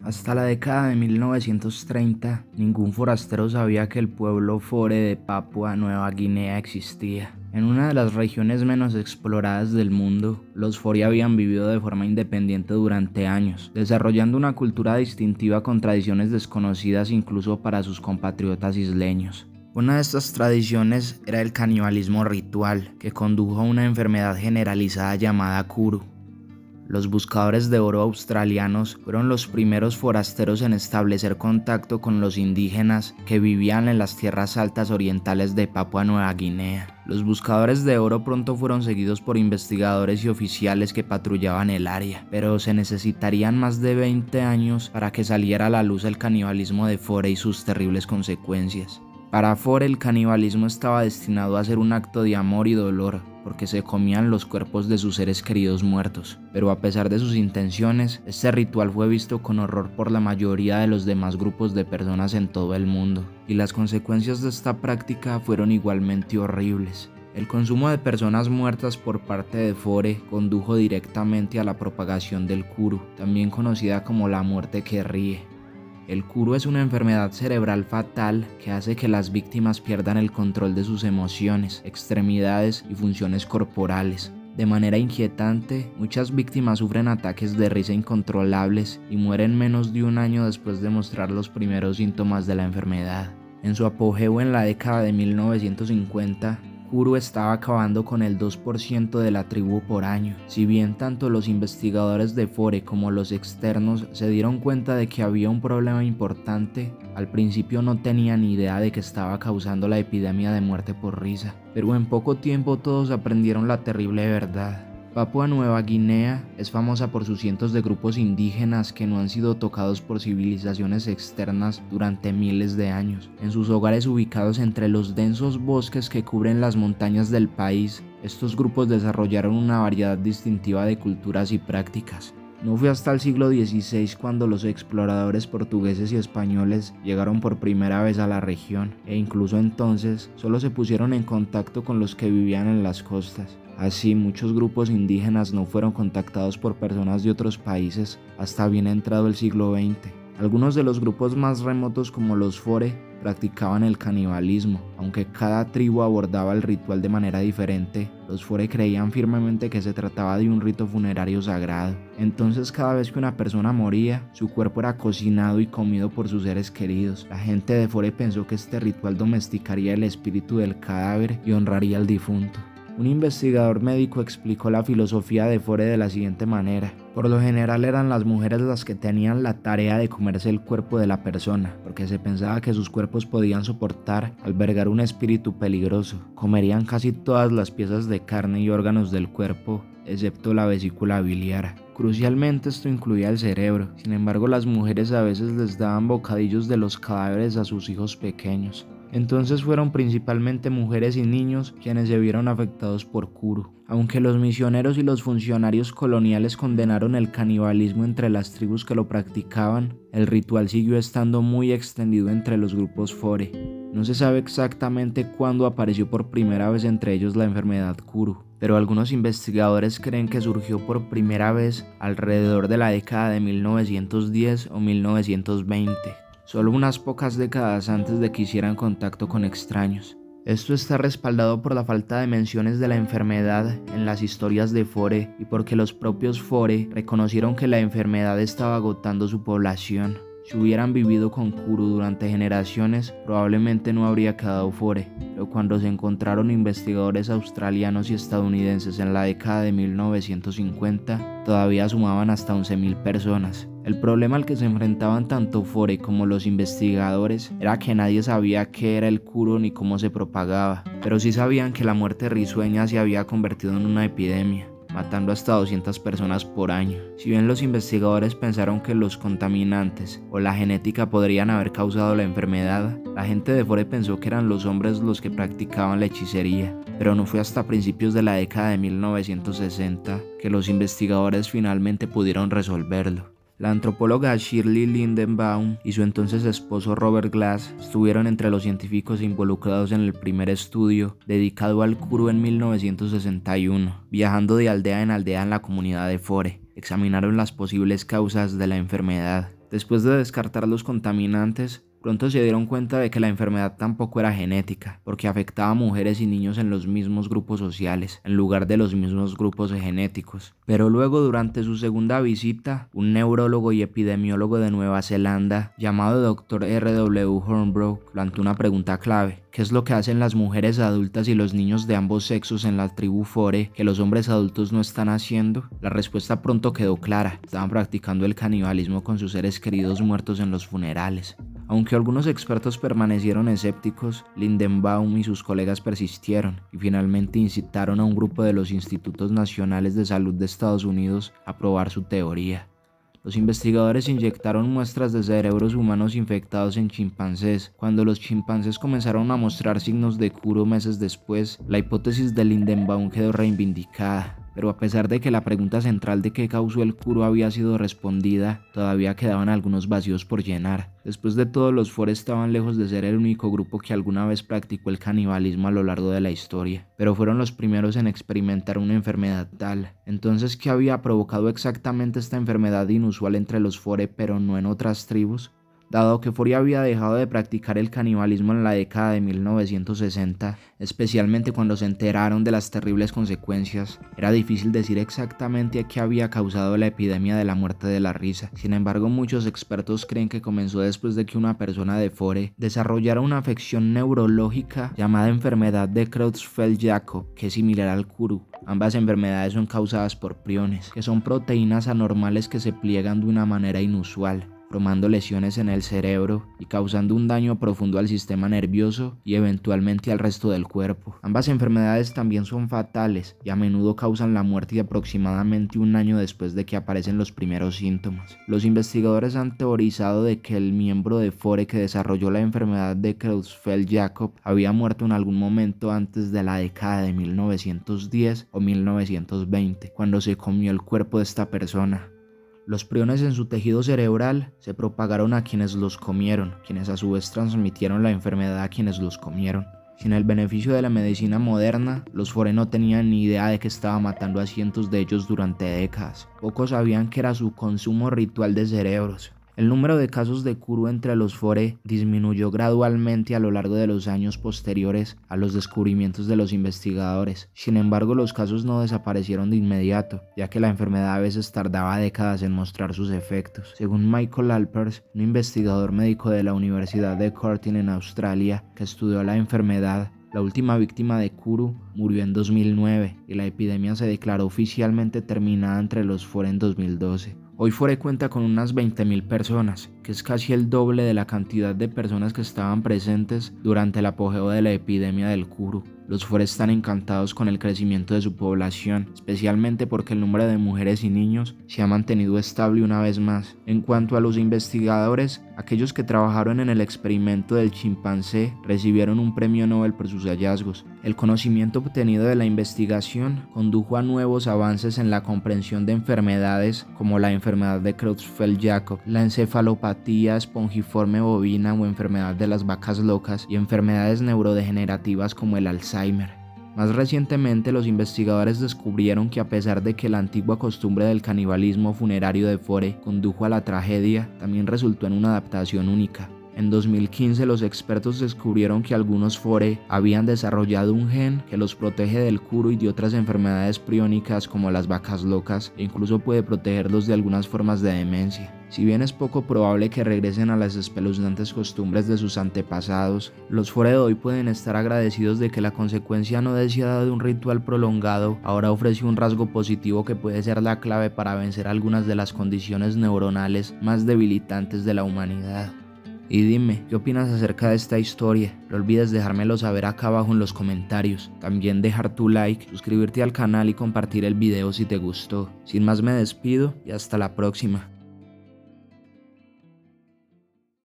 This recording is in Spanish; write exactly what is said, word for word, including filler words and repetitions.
Hasta la década de mil novecientos treinta, ningún forastero sabía que el pueblo Fore de Papua Nueva Guinea existía. En una de las regiones menos exploradas del mundo, los Fore habían vivido de forma independiente durante años, desarrollando una cultura distintiva con tradiciones desconocidas incluso para sus compatriotas isleños. Una de estas tradiciones era el canibalismo ritual, que condujo a una enfermedad generalizada llamada Kuru. Los buscadores de oro australianos fueron los primeros forasteros en establecer contacto con los indígenas que vivían en las tierras altas orientales de Papua Nueva Guinea. Los buscadores de oro pronto fueron seguidos por investigadores y oficiales que patrullaban el área, pero se necesitarían más de veinte años para que saliera a la luz el canibalismo de Fore y sus terribles consecuencias. Para Fore el canibalismo estaba destinado a ser un acto de amor y dolor, porque se comían los cuerpos de sus seres queridos muertos, pero a pesar de sus intenciones, este ritual fue visto con horror por la mayoría de los demás grupos de personas en todo el mundo, y las consecuencias de esta práctica fueron igualmente horribles. El consumo de personas muertas por parte de Fore condujo directamente a la propagación del Kuru, también conocida como la muerte que ríe. El Kuru es una enfermedad cerebral fatal que hace que las víctimas pierdan el control de sus emociones, extremidades y funciones corporales. De manera inquietante, muchas víctimas sufren ataques de risa incontrolables y mueren menos de un año después de mostrar los primeros síntomas de la enfermedad. En su apogeo en la década de mil novecientos cincuenta, Kuru estaba acabando con el dos por ciento de la tribu por año. Si bien tanto los investigadores de Fore como los externos se dieron cuenta de que había un problema importante, al principio no tenían ni idea de que estaba causando la epidemia de muerte por risa. Pero en poco tiempo todos aprendieron la terrible verdad. Papua Nueva Guinea es famosa por sus cientos de grupos indígenas que no han sido tocados por civilizaciones externas durante miles de años. En sus hogares ubicados entre los densos bosques que cubren las montañas del país, estos grupos desarrollaron una variedad distintiva de culturas y prácticas. No fue hasta el siglo dieciséis cuando los exploradores portugueses y españoles llegaron por primera vez a la región, e incluso entonces solo se pusieron en contacto con los que vivían en las costas. Así, muchos grupos indígenas no fueron contactados por personas de otros países hasta bien entrado el siglo veinte. Algunos de los grupos más remotos, como los Fore, practicaban el canibalismo. Aunque cada tribu abordaba el ritual de manera diferente, los Fore creían firmemente que se trataba de un rito funerario sagrado. Entonces, cada vez que una persona moría, su cuerpo era cocinado y comido por sus seres queridos. La gente de Fore pensó que este ritual domesticaría el espíritu del cadáver y honraría al difunto. Un investigador médico explicó la filosofía de Fore de la siguiente manera: por lo general eran las mujeres las que tenían la tarea de comerse el cuerpo de la persona, porque se pensaba que sus cuerpos podían soportar albergar un espíritu peligroso. Comerían casi todas las piezas de carne y órganos del cuerpo, excepto la vesícula biliar. Crucialmente, esto incluía el cerebro. Sin embargo, las mujeres a veces les daban bocadillos de los cadáveres a sus hijos pequeños. Entonces fueron principalmente mujeres y niños quienes se vieron afectados por Kuru. Aunque los misioneros y los funcionarios coloniales condenaron el canibalismo entre las tribus que lo practicaban, el ritual siguió estando muy extendido entre los grupos Fore. No se sabe exactamente cuándo apareció por primera vez entre ellos la enfermedad Kuru, pero algunos investigadores creen que surgió por primera vez alrededor de la década de mil novecientos diez o mil novecientos veinte. Solo unas pocas décadas antes de que hicieran contacto con extraños. Esto está respaldado por la falta de menciones de la enfermedad en las historias de Fore y porque los propios Fore reconocieron que la enfermedad estaba agotando su población. Si hubieran vivido con Kuru durante generaciones, probablemente no habría quedado Fore, pero cuando se encontraron investigadores australianos y estadounidenses en la década de mil novecientos cincuenta, todavía sumaban hasta once mil personas. El problema al que se enfrentaban tanto Fore como los investigadores era que nadie sabía qué era el Kuru ni cómo se propagaba, pero sí sabían que la muerte risueña se había convertido en una epidemia, matando hasta doscientas personas por año. Si bien los investigadores pensaron que los contaminantes o la genética podrían haber causado la enfermedad, la gente de Fore pensó que eran los hombres los que practicaban la hechicería. Pero no fue hasta principios de la década de mil novecientos sesenta que los investigadores finalmente pudieron resolverlo. La antropóloga Shirley Lindenbaum y su entonces esposo Robert Glass estuvieron entre los científicos involucrados en el primer estudio dedicado al Kuru en mil novecientos sesenta y uno. Viajando de aldea en aldea en la comunidad de Fore, examinaron las posibles causas de la enfermedad. Después de descartar los contaminantes, pronto se dieron cuenta de que la enfermedad tampoco era genética, porque afectaba a mujeres y niños en los mismos grupos sociales, en lugar de los mismos grupos genéticos. Pero luego, durante su segunda visita, un neurólogo y epidemiólogo de Nueva Zelanda, llamado doctor R W Hornbrook, plantó una pregunta clave. ¿Qué es lo que hacen las mujeres adultas y los niños de ambos sexos en la tribu Fore que los hombres adultos no están haciendo? La respuesta pronto quedó clara. Estaban practicando el canibalismo con sus seres queridos muertos en los funerales. Aunque algunos expertos permanecieron escépticos, Lindenbaum y sus colegas persistieron y finalmente incitaron a un grupo de los Institutos Nacionales de Salud de Estados Unidos a probar su teoría. Los investigadores inyectaron muestras de cerebros humanos infectados en chimpancés. Cuando los chimpancés comenzaron a mostrar signos de Kuru meses después, la hipótesis de Lindenbaum quedó reivindicada. Pero a pesar de que la pregunta central de qué causó el Kuru había sido respondida, todavía quedaban algunos vacíos por llenar. Después de todo, los Fore estaban lejos de ser el único grupo que alguna vez practicó el canibalismo a lo largo de la historia, pero fueron los primeros en experimentar una enfermedad tal. Entonces, ¿qué había provocado exactamente esta enfermedad inusual entre los Fore pero no en otras tribus? Dado que Fore había dejado de practicar el canibalismo en la década de mil novecientos sesenta, especialmente cuando se enteraron de las terribles consecuencias, era difícil decir exactamente qué había causado la epidemia de la muerte de la risa. Sin embargo, muchos expertos creen que comenzó después de que una persona de Fore desarrollara una afección neurológica llamada enfermedad de Creutzfeldt-Jakob, que es similar al Kuru. Ambas enfermedades son causadas por priones, que son proteínas anormales que se pliegan de una manera inusual, formando lesiones en el cerebro y causando un daño profundo al sistema nervioso y eventualmente al resto del cuerpo. Ambas enfermedades también son fatales y a menudo causan la muerte aproximadamente un año después de que aparecen los primeros síntomas. Los investigadores han teorizado de que el miembro de Fore que desarrolló la enfermedad de Creutzfeldt-Jakob había muerto en algún momento antes de la década de mil novecientos diez o mil novecientos veinte, cuando se comió el cuerpo de esta persona. Los priones en su tejido cerebral se propagaron a quienes los comieron, quienes a su vez transmitieron la enfermedad a quienes los comieron. Sin el beneficio de la medicina moderna, los Fore no tenían ni idea de que estaba matando a cientos de ellos durante décadas. Pocos sabían que era su consumo ritual de cerebros. El número de casos de Kuru entre los Fore disminuyó gradualmente a lo largo de los años posteriores a los descubrimientos de los investigadores. Sin embargo, los casos no desaparecieron de inmediato, ya que la enfermedad a veces tardaba décadas en mostrar sus efectos. Según Michael Alpers, un investigador médico de la Universidad de Curtin en Australia, que estudió la enfermedad, la última víctima de Kuru murió en dos mil nueve y la epidemia se declaró oficialmente terminada entre los Fore en dos mil doce. Hoy Fore cuenta con unas veinte mil personas, que es casi el doble de la cantidad de personas que estaban presentes durante el apogeo de la epidemia del Kuru. Los Fore están encantados con el crecimiento de su población, especialmente porque el número de mujeres y niños se ha mantenido estable una vez más. En cuanto a los investigadores, aquellos que trabajaron en el experimento del chimpancé recibieron un premio Nobel por sus hallazgos. El conocimiento obtenido de la investigación condujo a nuevos avances en la comprensión de enfermedades como la enfermedad de Creutzfeldt-Jakob, la encefalopatía espongiforme bovina o enfermedad de las vacas locas y enfermedades neurodegenerativas como el Alzheimer. Más recientemente, los investigadores descubrieron que a pesar de que la antigua costumbre del canibalismo funerario de Fore condujo a la tragedia, también resultó en una adaptación única. En dos mil quince, los expertos descubrieron que algunos Fore habían desarrollado un gen que los protege del Kuru y de otras enfermedades priónicas como las vacas locas e incluso puede protegerlos de algunas formas de demencia. Si bien es poco probable que regresen a las espeluznantes costumbres de sus antepasados, los Fore de hoy pueden estar agradecidos de que la consecuencia no deseada de un ritual prolongado ahora ofrece un rasgo positivo que puede ser la clave para vencer algunas de las condiciones neuronales más debilitantes de la humanidad. Y dime, ¿qué opinas acerca de esta historia? No olvides dejármelo saber acá abajo en los comentarios. También dejar tu like, suscribirte al canal y compartir el video si te gustó. Sin más me despido y hasta la próxima.